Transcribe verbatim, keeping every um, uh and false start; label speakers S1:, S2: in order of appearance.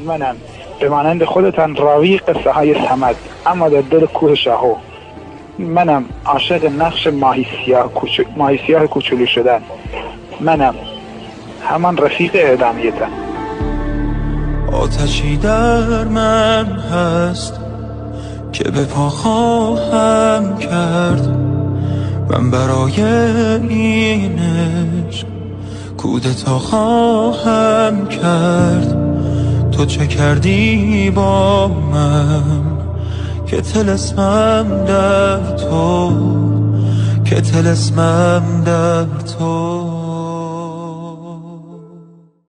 S1: منم به مانند خودتان راوی قصه های صمد، اما در دل کوه شاهو. منم عاشق نقش ماهی سیاه کوچ... ماهی سیاه کوچولو شدن. منم همان رفیق اعدامیتان.
S2: آتشی در من هست که به پا خواهم کرد، من برای این عشق کودتا خواهم کرد. تو چه کردی با من که طلسمم در تو، که طلسمم در تو.